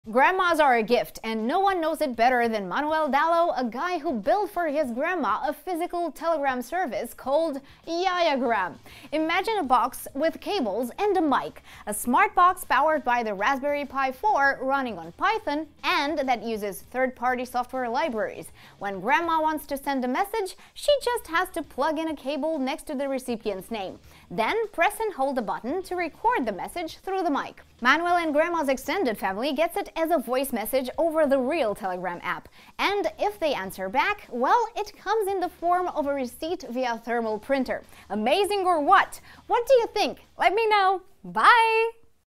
Grandmas are a gift, and no one knows it better than Manuel Dallo, a guy who built for his grandma a physical telegram service called Yayagram. Imagine a box with cables and a mic, a smart box powered by the Raspberry Pi 4 running on Python and that uses third-party software libraries. When grandma wants to send a message, she just has to plug in a cable next to the recipient's name. Then press and hold a button to record the message through the mic. Manuel and grandma's extended family gets it as a voice message over the real Telegram app. And if they answer back, well, it comes in the form of a receipt via thermal printer. Amazing or what? What do you think? Let me know. Bye!